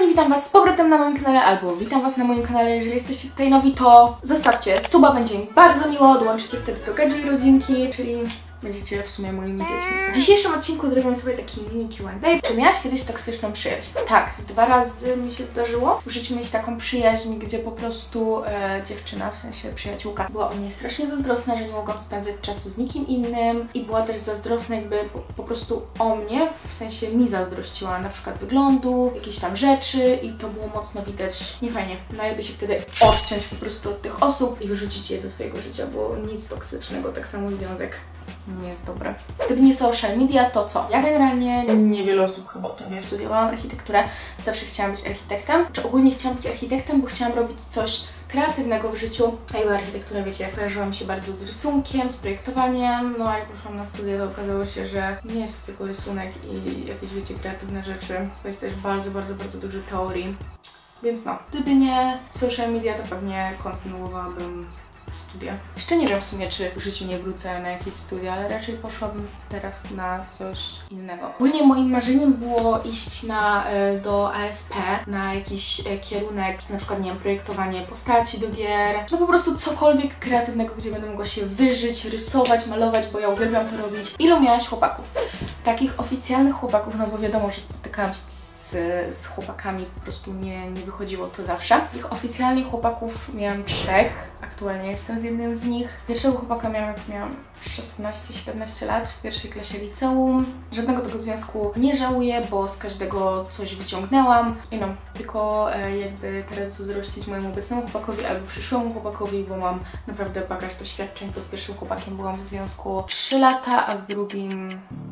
kochani, witam was z powrotem na moim kanale, albo witam was na moim kanale. Jeżeli jesteście tutaj nowi, to zostawcie suba, będzie mi bardzo miło, dołączcie wtedy do Gadzi i Rodzinki, czyli będziecie w sumie moimi dziećmi. W dzisiejszym odcinku zrobimy sobie taki mini Q&A. Czy miałaś kiedyś toksyczną przyjaźń? Tak, z 2 razy mi się zdarzyło w życiu mieć taką przyjaźń, gdzie po prostu dziewczyna, w sensie przyjaciółka, była o mnie strasznie zazdrosna, że nie mogłam spędzać czasu z nikim innym i była też zazdrosna jakby po prostu o mnie, w sensie mi zazdrościła na przykład wyglądu, jakieś tam rzeczy i to było mocno widać. Nie fajnie. Najlepiej się wtedy odciąć po prostu od tych osób i wyrzucić je ze swojego życia, bo nic toksycznego, tak samo związek nie jest dobre. Gdyby nie social media, to co? Ja generalnie, niewiele osób chyba o tym wie, studiowałam architekturę, zawsze chciałam być architektem, czy ogólnie chciałam być architektem, bo chciałam robić coś kreatywnego w życiu. Jakby architektura, wiecie, kojarzyła mi się bardzo z rysunkiem, z projektowaniem, no a jak poszłam na studia, to okazało się, że nie jest to tylko rysunek i jakieś, wiecie, kreatywne rzeczy, to jest też bardzo dużo teorii, więc no. Gdyby nie social media, to pewnie kontynuowałabym studia. Jeszcze nie wiem w sumie, czy w życiu nie wrócę na jakieś studia, ale raczej poszłabym teraz na coś innego. Ogólnie moim marzeniem było iść do ASP, na jakiś kierunek, na przykład, nie wiem, projektowanie postaci do gier, no po prostu cokolwiek kreatywnego, gdzie będę mogła się wyżyć, rysować, malować, bo ja uwielbiam to robić. Ilu miałaś chłopaków? Takich oficjalnych chłopaków, no bo wiadomo, że spotykałam się z chłopakami, po prostu nie wychodziło to zawsze. Ich oficjalnych chłopaków miałam 3, aktualnie jestem z jednym z nich. Pierwszego chłopaka miałam, jak miałam 16-17 lat, w pierwszej klasie liceum. Żadnego tego związku nie żałuję, bo z każdego coś wyciągnęłam. I no, tylko jakby teraz zazdrościć mojemu obecnemu chłopakowi albo przyszłemu chłopakowi, bo mam naprawdę bagaż doświadczeń, bo z pierwszym chłopakiem byłam w związku 3 lata, a z drugim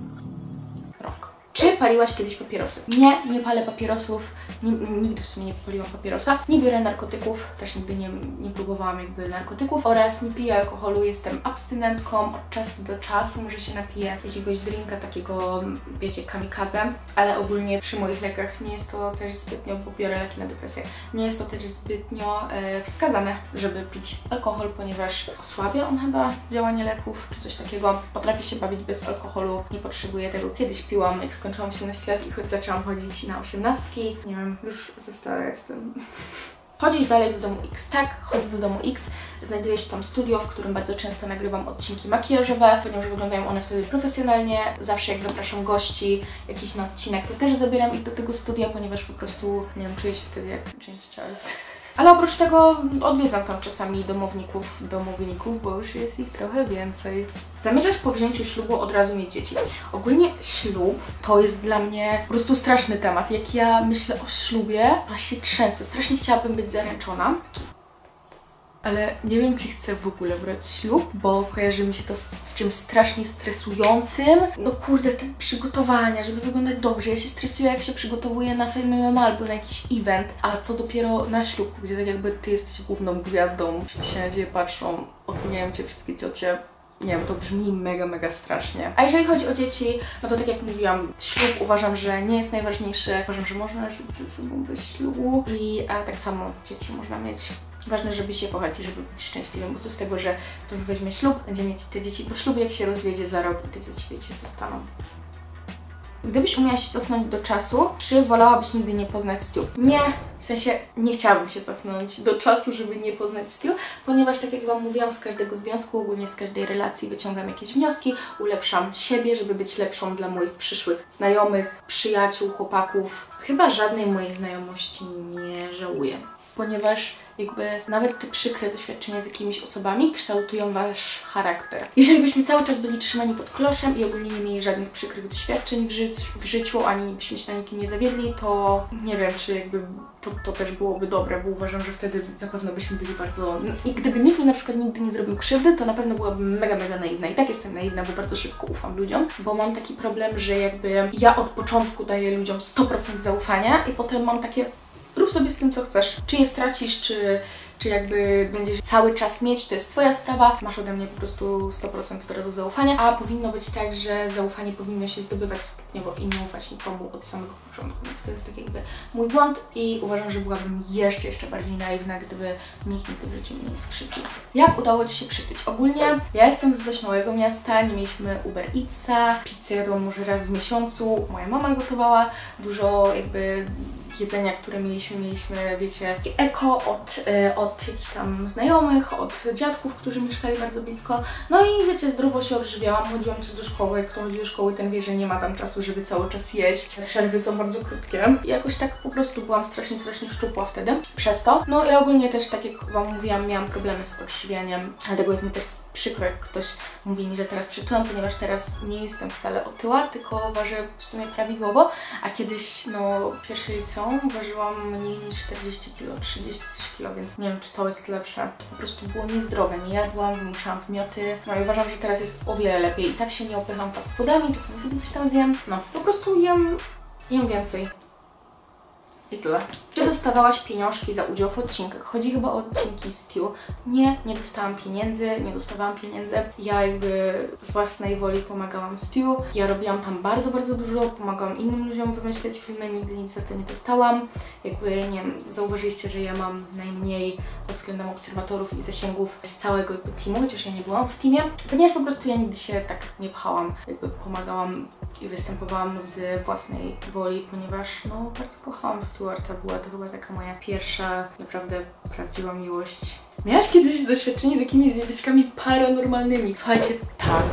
rok. Czy paliłaś kiedyś papierosy? Nie palę papierosów, nigdy w sumie nie popaliłam papierosa. Nie biorę narkotyków, też nigdy nie próbowałam jakby narkotyków oraz nie piję alkoholu, jestem abstynentką, od czasu do czasu może się napiję jakiegoś drinka takiego, wiecie, kamikadze, ale ogólnie przy moich lekach nie jest to też zbytnio, bo biorę leki na depresję, nie jest to też zbytnio wskazane, żeby pić alkohol, ponieważ osłabia on chyba działanie leków czy coś takiego. Potrafię się bawić bez alkoholu, nie potrzebuję tego. Kiedyś piłam, jak skończyłam 18 lat i choć zaczęłam chodzić na 18, nie wiem, już za stara jestem. Chodzisz dalej do domu X? Tak, chodzę do domu X. Znajduje się tam studio, w którym bardzo często nagrywam odcinki makijażowe, ponieważ wyglądają one wtedy profesjonalnie. Zawsze jak zapraszam gości jakiś na odcinek, to też zabieram ich do tego studia, ponieważ po prostu, nie wiem, czuję się wtedy jak James Charles. Ale oprócz tego odwiedzam tam czasami domowników, bo już jest ich trochę więcej. Zamierzasz po wzięciu ślubu od razu mieć dzieci? Ogólnie ślub to jest dla mnie po prostu straszny temat. Jak ja myślę o ślubie, to się trzęsę. Strasznie chciałabym być zaręczona. Ale nie wiem, czy chcę w ogóle brać ślub, bo kojarzy mi się to z czymś strasznie stresującym. No kurde, te przygotowania, żeby wyglądać dobrze. Ja się stresuję, jak się przygotowuję na filmy albo na jakiś event, a co dopiero na ślub, gdzie tak jakby ty jesteś główną gwiazdą, wszyscy się na ciebie patrzą, oceniają cię wszystkie ciocie. Nie wiem, to brzmi mega strasznie. A jeżeli chodzi o dzieci, no to tak jak mówiłam, ślub uważam, że nie jest najważniejszy. Uważam, że można żyć ze sobą bez ślubu i tak samo dzieci można mieć. Ważne, żeby się kochać i żeby być szczęśliwym, bo co z tego, że ktoś weźmie ślub, będzie mieć te dzieci po ślubie, jak się rozwiedzie za rok i te dzieci, wiecie, zostaną. Gdybyś umiała się cofnąć do czasu, czy wolałabyś nigdy nie poznać Stu? Nie, w sensie nie chciałabym się cofnąć do czasu, żeby nie poznać Stu, ponieważ tak jak Wam mówiłam, z każdego związku, ogólnie z każdej relacji wyciągam jakieś wnioski, ulepszam siebie, żeby być lepszą dla moich przyszłych znajomych, przyjaciół, chłopaków. Chyba żadnej mojej znajomości nie żałuję, ponieważ jakby nawet te przykre doświadczenia z jakimiś osobami kształtują wasz charakter. Jeżeli byśmy cały czas byli trzymani pod kloszem i ogólnie nie mieli żadnych przykrych doświadczeń w życiu, ani byśmy się na nikim nie zawiedli, to nie wiem, czy jakby to też byłoby dobre, bo uważam, że wtedy na pewno byśmy byli bardzo... I gdyby nikt mi na przykład nigdy nie zrobił krzywdy, to na pewno byłabym mega naiwna. I tak jestem naiwna, bo bardzo szybko ufam ludziom, bo mam taki problem, że jakby ja od początku daję ludziom 100% zaufania i potem mam takie: rób sobie z tym, co chcesz. Czy je stracisz, czy jakby będziesz cały czas mieć, to jest Twoja sprawa. Masz ode mnie po prostu 100% od razu zaufania, a powinno być tak, że zaufanie powinno się zdobywać stopniowo i nie ufać nikomu od samego początku. Więc to jest tak jakby mój błąd i uważam, że byłabym jeszcze bardziej naiwna, gdyby nikt nigdy w życiu mnie nie skrzywdził. Jak udało Ci się przytyć? Ogólnie ja jestem z dość małego miasta, nie mieliśmy Uber Eatsa, pizzę jadłam może raz w miesiącu, moja mama gotowała, dużo jakby jedzenia, które mieliśmy, wiecie, eko od jakichś tam znajomych, od dziadków, którzy mieszkali bardzo blisko. No i wiecie, zdrowo się odżywiałam, chodziłam też do szkoły. Jak kto chodzi do szkoły, ten wie, że nie ma tam czasu, żeby cały czas jeść. Przerwy są bardzo krótkie. I jakoś tak po prostu byłam strasznie szczupła wtedy. Przez to. No i ogólnie też, tak jak Wam mówiłam, miałam problemy z odżywianiem. Dlatego jest mi też przykro, jak ktoś mówi mi, że teraz przytyłam, ponieważ teraz nie jestem wcale otyła, tylko ważę w sumie prawidłowo, a kiedyś, no, w pierwszej liceum ważyłam mniej niż 40 kg, 30 coś kilo, więc nie wiem, czy to jest lepsze. To po prostu było niezdrowe, nie jadłam, wymuszałam wymioty, no i uważam, że teraz jest o wiele lepiej. I tak się nie opycham fast foodami, czasami sobie coś tam zjem, no, po prostu jem więcej. I tyle. Czy dostawałaś pieniążki za udział w odcinkach? Chodzi chyba o odcinki z Tiu. Nie dostałam pieniędzy, nie dostawałam pieniędzy. Ja jakby z własnej woli pomagałam z Tiu. Ja robiłam tam bardzo dużo, pomagałam innym ludziom wymyśleć filmy, nigdy nic za to nie dostałam. Jakby, nie wiem, zauważyliście, że ja mam najmniej pod względem obserwatorów i zasięgów z całego jakby teamu, chociaż ja nie byłam w teamie, ponieważ po prostu ja nigdy się tak nie pchałam. Jakby pomagałam i występowałam z własnej woli, ponieważ no bardzo kochałam Stuarta, to była taka moja pierwsza naprawdę prawdziwa miłość. Miałaś kiedyś doświadczenie z jakimiś zjawiskami paranormalnymi? Słuchajcie, tak.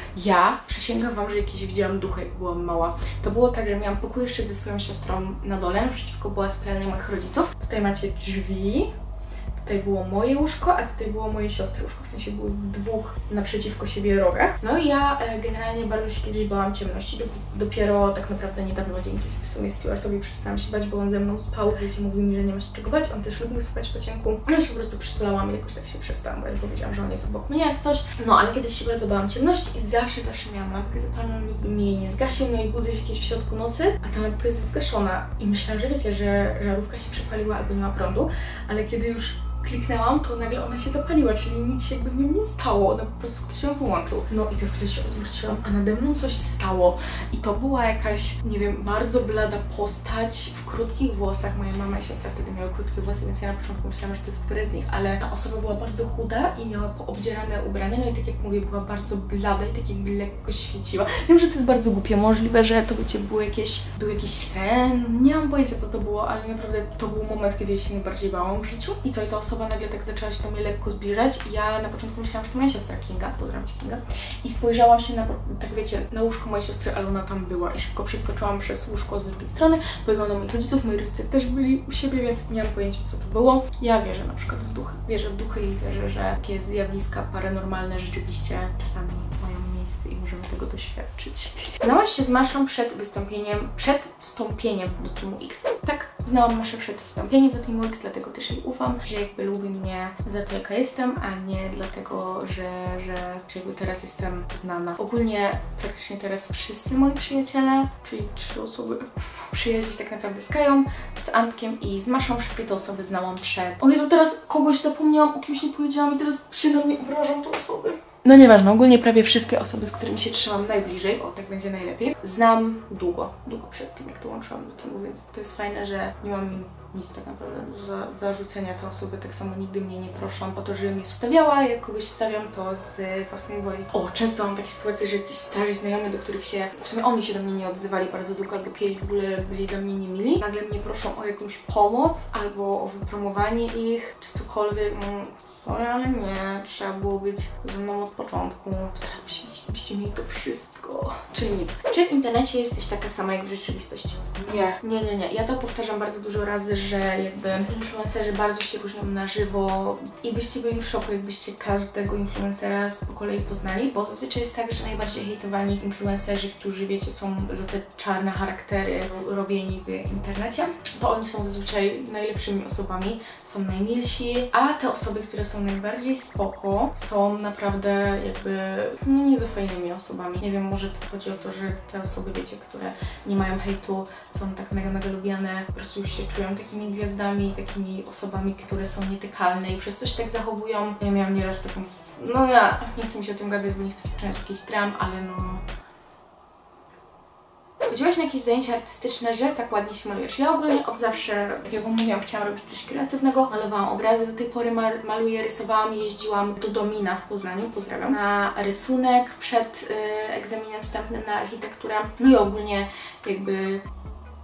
Ja przysięgam Wam, że jakieś widziałam duchy, jak byłam mała. To było tak, że miałam pokój jeszcze ze swoją siostrą na dole, naprzeciwko była sypialnia moich rodziców. Tutaj macie drzwi. Tutaj było moje łóżko, a tutaj było moje siostry łóżko, w sensie były w dwóch naprzeciwko siebie rogach. No i ja generalnie bardzo się kiedyś bałam ciemności, dopiero tak naprawdę niedawno dzięki w sumie Stuartowi przestałam się bać, bo on ze mną spał. Wiecie, mówił mi, że nie ma się czego bać, on też lubił spać po ciemku. No i się po prostu przytulałam i jakoś tak się przestałam bać, bo wiedziałam, że on jest obok mnie jak coś. No ale kiedyś się bardzo bałam ciemności i zawsze miałam lampkę zapaloną, nikt mi jej nie zgasił, no i budzę się jakieś w środku nocy, a ta lampka jest zgaszona. I myślałam, że wiecie, że żarówka się przepaliła albo nie ma prądu, ale kiedy już kliknęłam, to nagle ona się zapaliła, czyli nic się jakby z nią nie stało, ona po prostu ktoś ją wyłączył. No i za chwilę się odwróciłam, a nade mną coś stało i to była jakaś, nie wiem, bardzo blada postać w krótkich włosach. Moja mama i siostra wtedy miały krótkie włosy, więc ja na początku myślałam, że to jest któraś z nich, ale ta osoba była bardzo chuda i miała poobdzierane ubrania, no i tak jak mówię, była bardzo blada i tak jakby lekko świeciła. Wiem, że to jest bardzo głupie, możliwe, że to wiecie, był jakiś sen, nie mam pojęcia co to było, ale naprawdę to był moment, kiedy ja się najbardziej bałam w życiu. I co, i ta osoba nagle tak zaczęła się do mnie lekko zbliżać. Ja na początku myślałam, że to moja siostra Kinga, pozdrawiam Cię Kinga, i spojrzałam się na, tak wiecie, na łóżko mojej siostry, ale ona tam była i szybko przeskoczyłam przez łóżko z drugiej strony, pobiegłam do moich rodziców, moi rodzice też byli u siebie, więc nie mam pojęcia co to było. Ja wierzę na przykład w duchy, wierzę w duchy i wierzę, że takie zjawiska paranormalne rzeczywiście czasami mają miejsce i możemy tego doświadczyć. Znałaś się z Maszą przed wstąpieniem do Teamu X? Tak, znałam Maszę przed wstąpieniem do Teamu X, dlatego też jej ufam, że jakby lubi mnie za to, jaka jestem, a nie dlatego, że jakby teraz jestem znana. Ogólnie praktycznie teraz wszyscy moi przyjaciele, czyli 3 osoby, przyjaźnić tak naprawdę z Kają, z Antkiem i z Maszą, wszystkie te osoby znałam przed... O Jezu, teraz kogoś zapomniałam, o kimś nie powiedziałam i teraz przynajmniej obrażam te osoby. No nieważne, ogólnie prawie wszystkie osoby, z którymi się trzymam najbliżej, o tak będzie najlepiej, znam długo przed tym, jak dołączyłam do teamu, więc to jest fajne, że nie mam im nic tak naprawdę do zarzucenia. Te osoby tak samo nigdy mnie nie proszą o to, żebym je wstawiała, jak kogoś wstawiam, to z własnej woli. O, często mam takie sytuacje, że ci starzy znajomi, do których się, w sumie oni się do mnie nie odzywali bardzo długo, albo kiedyś w ogóle byli do mnie niemili, nagle mnie proszą o jakąś pomoc, albo o wypromowanie ich, czy cokolwiek. Sorry, ale nie, trzeba było być ze mną od początku. Teraz byście mieli to wszystko. Czyli nic. Czy w internecie jesteś taka sama jak w rzeczywistości? Nie. Ja to powtarzam bardzo dużo razy, że jakby influencerzy bardzo się różnią na żywo i byście byli w szoku, jakbyście każdego influencera po kolei poznali, bo zazwyczaj jest tak, że najbardziej hejtowani influencerzy, którzy wiecie, są za te czarne charaktery robieni w internecie, to oni są zazwyczaj najlepszymi osobami, są najmilsi, a te osoby, które są najbardziej spoko, są naprawdę jakby no nie za fajnymi osobami. Nie wiem, może to chodzi o to, że te osoby, wiecie, które nie mają hejtu, są tak mega lubiane, po prostu już się czują takimi gwiazdami, takimi osobami, które są nietykalne i przez coś tak zachowują. Ja miałam nieraz taką... No ja nie chcę mi się o tym gadać, bo nie chcę wciąż jakiś dram, ale no... Chodziłaś na jakieś zajęcia artystyczne, że tak ładnie się malujesz? Ja ogólnie od zawsze, jak wam mówiłam, chciałam robić coś kreatywnego, malowałam obrazy, do tej pory maluję, rysowałam, jeździłam do Domina w Poznaniu, pozdrawiam, na rysunek przed egzaminem wstępnym na architekturę, no i ogólnie jakby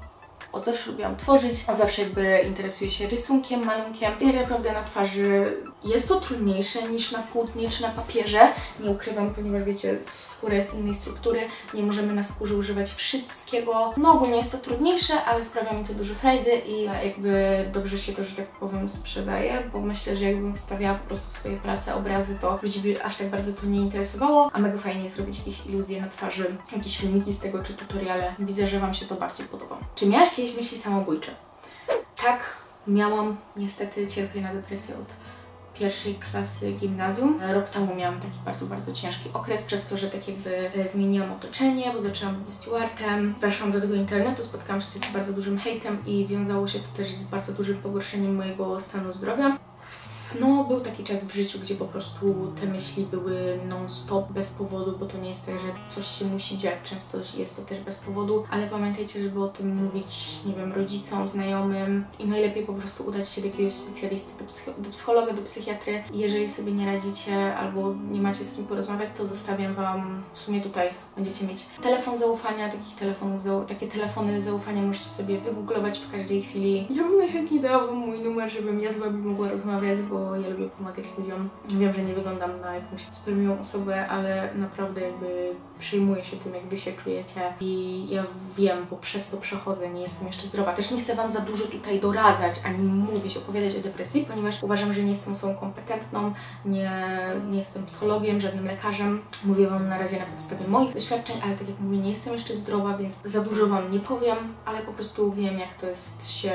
Od zawsze lubiłam tworzyć, od zawsze jakby interesuję się rysunkiem, malunkiem. I naprawdę na twarzy jest to trudniejsze niż na płótnie czy na papierze. Nie ukrywam, ponieważ wiecie, skóra jest innej struktury, nie możemy na skórze używać wszystkiego. No ogólnie jest to trudniejsze, ale sprawia mi to dużo frajdy i jakby dobrze się to, że tak powiem, sprzedaje, bo myślę, że jakbym wstawiała po prostu swoje prace, obrazy, to ludzi by aż tak bardzo to nie interesowało, a mega fajnie jest robić jakieś iluzje na twarzy, jakieś filmiki z tego, czy tutoriale. Widzę, że Wam się to bardziej podoba. Czy miałaś kiedyś myśli samobójcze? Tak, miałam. Niestety cierpię na depresję od pierwszej klasy gimnazjum. Rok temu miałam taki bardzo ciężki okres przez to, że tak jakby zmieniłam otoczenie, bo zaczęłam być ze Stewartem. Weszłam do tego internetu, spotkałam się z bardzo dużym hejtem i wiązało się to też z bardzo dużym pogorszeniem mojego stanu zdrowia. No, był taki czas w życiu, gdzie po prostu te myśli były non-stop, bez powodu, bo to nie jest tak, że coś się musi dziać, często jest to też bez powodu, ale pamiętajcie, żeby o tym mówić, nie wiem, rodzicom, znajomym i najlepiej po prostu udać się do jakiegoś specjalisty, do psychologa, do psychiatry. Jeżeli sobie nie radzicie albo nie macie z kim porozmawiać, to zostawiam Wam, w sumie tutaj będziecie mieć telefon zaufania, takie telefony zaufania możecie sobie wygooglować w każdej chwili. Ja bym najchętniej dała Wam mój numer, żebym ja z Wami mogła rozmawiać, bo ja lubię pomagać ludziom. Wiem, że nie wyglądam na jakąś super miłą osobę, ale naprawdę jakby przejmuję się tym, jak Wy się czujecie i ja wiem, bo przez to przechodzę, nie jestem jeszcze zdrowa. Też nie chcę Wam za dużo tutaj doradzać, ani mówić, opowiadać o depresji, ponieważ uważam, że nie jestem osobą kompetentną, nie jestem psychologiem, żadnym lekarzem. Mówię Wam na razie na podstawie moich doświadczeń, ale tak jak mówię, nie jestem jeszcze zdrowa, więc za dużo Wam nie powiem, ale po prostu wiem, jak to jest się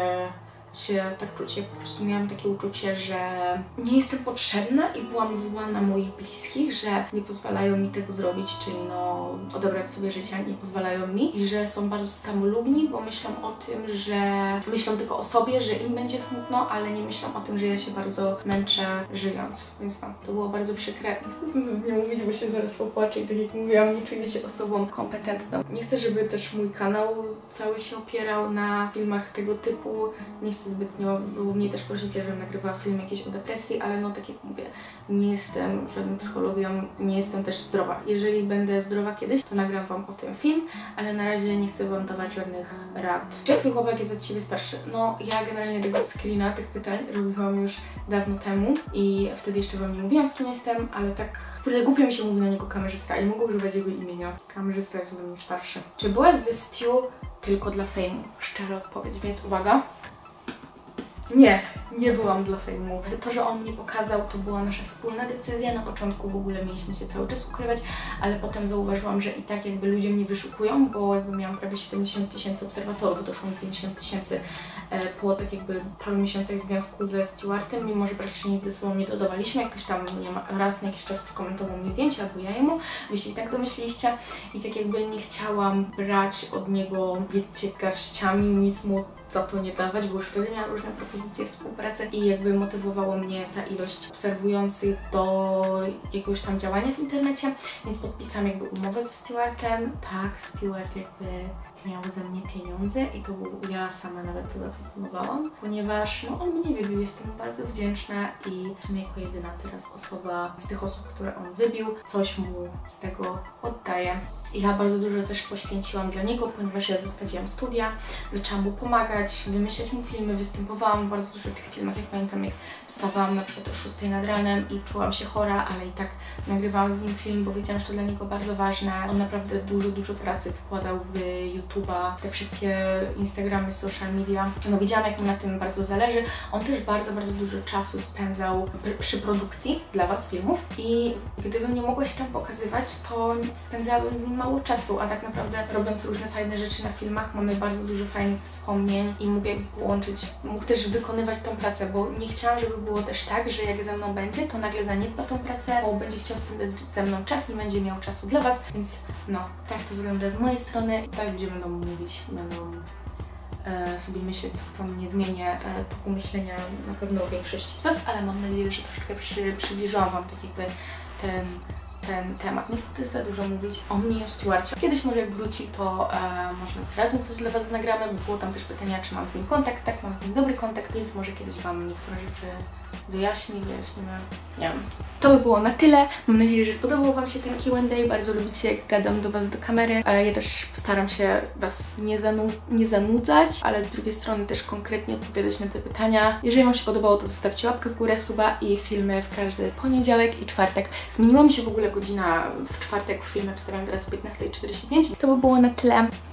tak czuć. Ja po prostu miałam takie uczucie, że nie jestem potrzebna i byłam zła na moich bliskich, że nie pozwalają mi tego zrobić, czyli no odebrać sobie życia, nie pozwalają mi i że są bardzo samolubni, bo myślą o tym, że myślą tylko o sobie, że im będzie smutno, ale nie myślą o tym, że ja się bardzo męczę żyjąc, więc no, to było bardzo przykre. Nie chcę o tym zbytnio mówić, bo się zaraz popłaczę i tak jak mówiłam, nie czuję się osobą kompetentną. Nie chcę, żeby też mój kanał cały się opierał na filmach tego typu, nie chcę zbytnio, bo mnie też prosicie, żebym nagrywała film jakiś o depresji, ale no tak jak mówię, nie jestem żadnym psychologiem, nie jestem też zdrowa. Jeżeli będę zdrowa kiedyś, to nagram Wam o tym film, ale na razie nie chcę Wam dawać żadnych rad. Czy Twój chłopak jest od Ciebie starszy? No ja generalnie tego screena, tych pytań robiłam już dawno temu i wtedy jeszcze Wam nie mówiłam, z kim jestem, ale tak kurde, głupio mi się mówi na niego kamerzysta i mogę używać jego imienia. Kamerzysta jest ode mnie starszy. Czy byłaś ze Stu tylko dla fejmu? Szczera odpowiedź, więc uwaga. Nie byłam dla fejmu. To, że on mnie pokazał, to była nasza wspólna decyzja. Na początku w ogóle mieliśmy się cały czas ukrywać, ale potem zauważyłam, że i tak jakby ludzie mnie wyszukują, bo jakby miałam prawie 70 000 obserwatorów, doszło mi 50 000 po tak jakby paru miesiącach związku ze Stewartem, mimo że praktycznie nic ze sobą nie dodawaliśmy, jakoś tam raz na jakiś czas skomentował mi zdjęcie, albo ja jemu, wy się i tak domyśliliście i tak jakby nie chciałam brać od niego, wiecie, garściami, nic mu za to nie dawać, bo już wtedy miałam różne propozycje współpracy i jakby motywowało mnie ta ilość obserwujących do jakiegoś tam działania w internecie, więc podpisałam jakby umowę ze Stewartem. Tak, Stewart jakby miał ze mnie pieniądze i to ja sama nawet to zaproponowałam, ponieważ no, on mnie wybił, jestem bardzo wdzięczna i w sumie jako jedyna teraz osoba z tych osób, które on wybił, coś mu z tego oddaję. Ja bardzo dużo też poświęciłam dla niego, ponieważ ja zostawiłam studia, zaczęłam mu pomagać, wymyślać mu filmy, występowałam bardzo dużo w tych filmach, jak pamiętam, jak wstawałam na przykład o 6 nad ranem i czułam się chora, ale i tak nagrywałam z nim film, bo wiedziałam, że to dla niego bardzo ważne. On naprawdę dużo pracy wkładał w YouTube'a, te wszystkie Instagramy, social media. No widziałam, jak mu na tym bardzo zależy. On też bardzo dużo czasu spędzał przy produkcji dla Was filmów i gdybym nie mogła się tam pokazywać, to spędzałabym z nim mało czasu, a tak naprawdę robiąc różne fajne rzeczy na filmach mamy bardzo dużo fajnych wspomnień i mógł jakby połączyć, mógł też wykonywać tą pracę, bo nie chciałam, żeby było też tak, że jak ze mną będzie, to nagle zaniedba tą pracę, bo będzie chciał spędzać ze mną czas, nie będzie miał czasu dla Was, więc no, tak to wygląda z mojej strony. Tak ludzie będą mówić, będą sobie myśleć, co chcą, nie zmienię toku myślenia na pewno większości z Was, ale mam nadzieję, że troszeczkę przybliżyłam Wam tak jakby ten temat. Nie chcę też za dużo mówić o mnie i o Stewarcie. Kiedyś może jak wróci, to może razem coś dla Was nagramy, bo było tam też pytania, czy mam z nim kontakt. Tak, mam z nim dobry kontakt, więc może kiedyś Wam niektóre rzeczy wyjaśnimy. Nie wiem. To by było na tyle. Mam nadzieję, że spodobał Wam się ten Q&A. Bardzo lubicie, jak gadam do Was do kamery. Ja też staram się Was nie zanudzać, ale z drugiej strony też konkretnie odpowiadać na te pytania. Jeżeli Wam się podobało, to zostawcie łapkę w górę, suba i filmy w każdy poniedziałek i czwartek. Zmieniła mi się w ogóle godzina w czwartek, filmy wstawiam teraz o 15:45. To by było na tyle.